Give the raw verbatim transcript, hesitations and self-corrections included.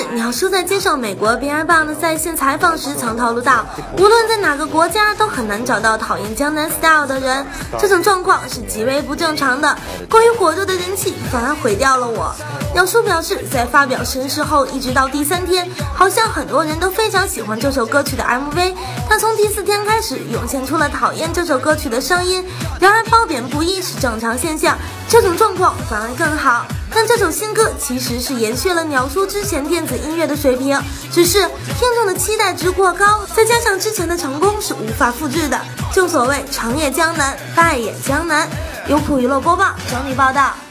鸟叔在接受美国 B I BANG 的在线采访时曾透露到，无论在哪个国家都很难找到讨厌江南 style 的人，这种状况是极为不正常的。关于火热的人气反而毁掉了我。鸟叔表示，在发表声势后一直到第三天，好像很多人都非常喜欢这首歌曲的 M V， 但从第四天开始涌现出了讨厌这首歌曲的声音。然而褒贬不一是正常现象，这种状况反而更好。但这首新歌其实是延续了鸟叔之前电子音乐的水平，只是听众的期待值过高，再加上之前的成功是无法复制的。正所谓成也江南，败也江南。优酷娱乐播报整理报道。